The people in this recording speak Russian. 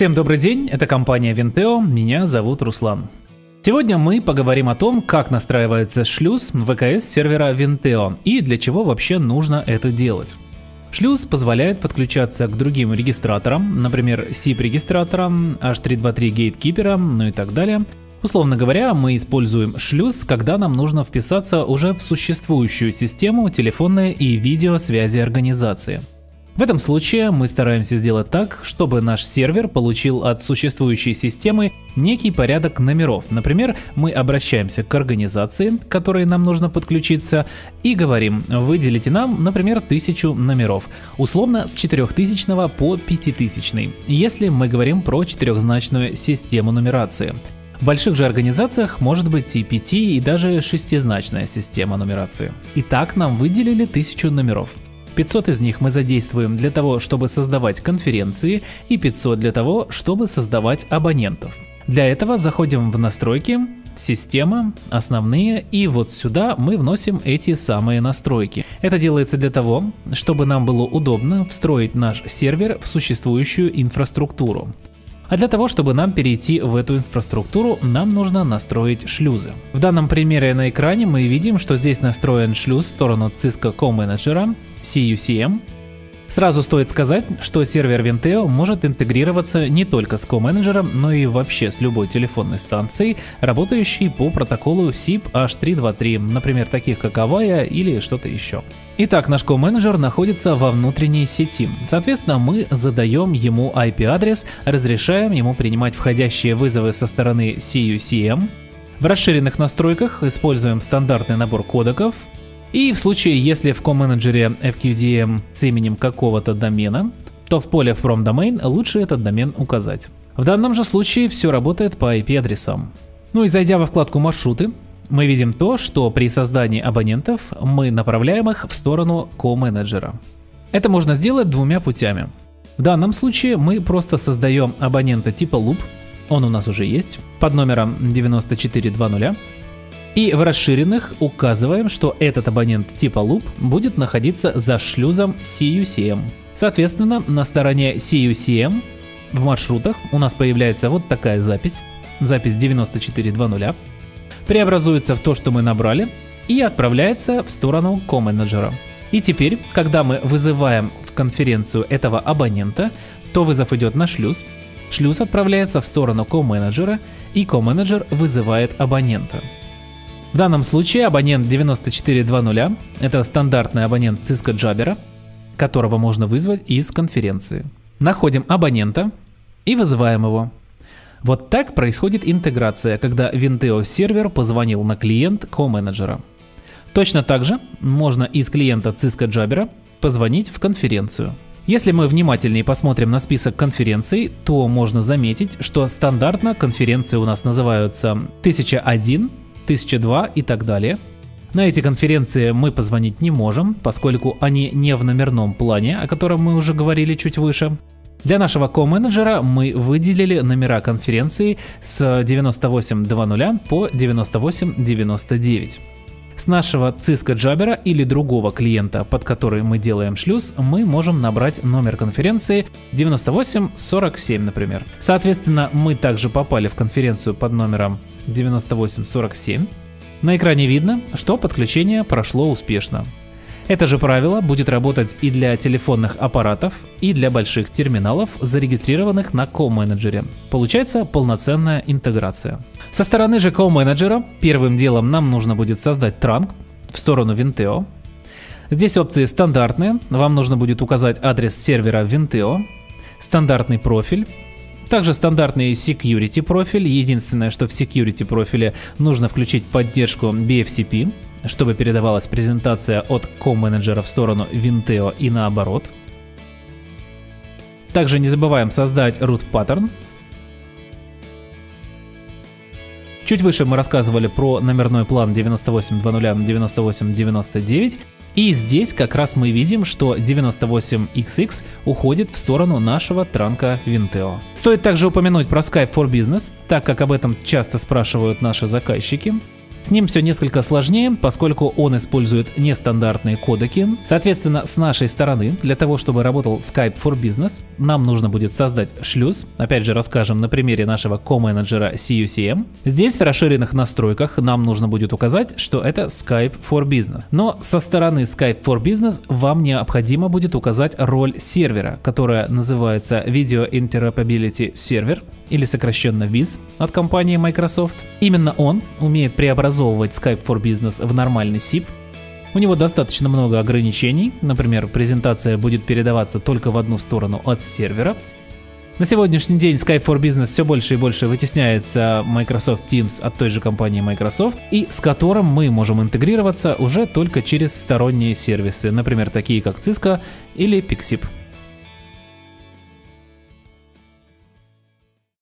Всем добрый день, это компания Vinteo, меня зовут Руслан. Сегодня мы поговорим о том, как настраивается шлюз ВКС сервера Vinteo и для чего вообще нужно это делать. Шлюз позволяет подключаться к другим регистраторам, например, SIP-регистраторам, H323 Gatekeeper, ну и так далее. Условно говоря, мы используем шлюз, когда нам нужно вписаться уже в существующую систему телефонной и видеосвязи организации. В этом случае мы стараемся сделать так, чтобы наш сервер получил от существующей системы некий порядок номеров. Например, мы обращаемся к организации, к которой нам нужно подключиться, и говорим: выделите нам, например, 1000 номеров, условно с 4000 по 5000, если мы говорим про четырехзначную систему нумерации. В больших же организациях может быть и 5, и даже 6-значная система нумерации. Итак, нам выделили 1000 номеров. 500 из них мы задействуем для того, чтобы создавать конференции, и 500 для того, чтобы создавать абонентов. Для этого заходим в настройки, система, основные, и вот сюда мы вносим эти самые настройки. Это делается для того, чтобы нам было удобно встроить наш сервер в существующую инфраструктуру. А для того, чтобы нам перейти в эту инфраструктуру, нам нужно настроить шлюзы. В данном примере на экране мы видим, что здесь настроен шлюз в сторону Cisco Co-менеджера CUCM. Сразу стоит сказать, что сервер Vinteo может интегрироваться не только с Co-менеджером, но и вообще с любой телефонной станцией, работающей по протоколу SIP H323, например, таких как Avaya или что-то еще. Итак, наш Co-менеджер находится во внутренней сети. Соответственно, мы задаем ему IP-адрес, разрешаем ему принимать входящие вызовы со стороны CUCM. В расширенных настройках используем стандартный набор кодеков. И в случае, если в Co-менеджере FQDM с именем какого-то домена, то в поле From Domain лучше этот домен указать. В данном же случае все работает по IP-адресам. Ну и зайдя во вкладку «Маршруты», мы видим то, что при создании абонентов мы направляем их в сторону Co-менеджера. Это можно сделать двумя путями. В данном случае мы просто создаем абонента типа Loop, он у нас уже есть, под номером 9420. И в расширенных указываем, что этот абонент типа Loop будет находиться за шлюзом CUCM. Соответственно, на стороне CUCM в маршрутах у нас появляется вот такая запись 9420, преобразуется в то, что мы набрали, и отправляется в сторону Co-менеджера. И теперь, когда мы вызываем в конференцию этого абонента, то вызов идет на шлюз, шлюз отправляется в сторону Co-менеджера, и Co-менеджер вызывает абонента. В данном случае абонент 9420 – это стандартный абонент Cisco Jabber, которого можно вызвать из конференции. Находим абонента и вызываем его. Вот так происходит интеграция, когда Vinteo сервер позвонил на клиент Co-менеджера. Точно так же можно из клиента Cisco Jabber позвонить в конференцию. Если мы внимательнее посмотрим на список конференций, то можно заметить, что стандартно конференции у нас называются 1001, 1002 и так далее. На эти конференции мы позвонить не можем, поскольку они не в номерном плане, о котором мы уже говорили чуть выше. Для нашего Co-менеджера мы выделили номера конференции с 9820 по 9899. С нашего Cisco Jabber или другого клиента, под который мы делаем шлюз, мы можем набрать номер конференции 9847, например. Соответственно, мы также попали в конференцию под номером 9847. На экране видно, что подключение прошло успешно. Это же правило будет работать и для телефонных аппаратов, и для больших терминалов, зарегистрированных на Co-менеджере. Получается полноценная интеграция. Со стороны же Co-менеджера первым делом нам нужно будет создать транк в сторону Vinteo. Здесь опции стандартные, вам нужно будет указать адрес сервера Vinteo, стандартный профиль, также стандартный security профиль. Единственное, что в security профиле нужно включить поддержку BFCP, чтобы передавалась презентация от Co-менеджера в сторону Vinteo и наоборот. Также не забываем создать root pattern. Чуть выше мы рассказывали про номерной план 9820-9899. И здесь как раз мы видим, что 98XX уходит в сторону нашего транка Vinteo. Стоит также упомянуть про Skype for Business, так как об этом часто спрашивают наши заказчики. С ним все несколько сложнее, поскольку он использует нестандартные кодеки. Соответственно, с нашей стороны, для того, чтобы работал Skype for Business, нам нужно будет создать шлюз. Опять же, расскажем на примере нашего ко-менеджера CUCM. Здесь в расширенных настройках нам нужно будет указать, что это Skype for Business. Но со стороны Skype for Business вам необходимо будет указать роль сервера, которая называется Video Interoperability Server, или сокращенно VIS от компании Microsoft. Именно он умеет преобразовывать Skype for Business в нормальный SIP. У него достаточно много ограничений, например, презентация будет передаваться только в одну сторону от сервера. На сегодняшний день Skype for Business все больше и больше вытесняется Microsoft Teams от той же компании Microsoft, и с которым мы можем интегрироваться уже только через сторонние сервисы, например, такие как Cisco или Pixip.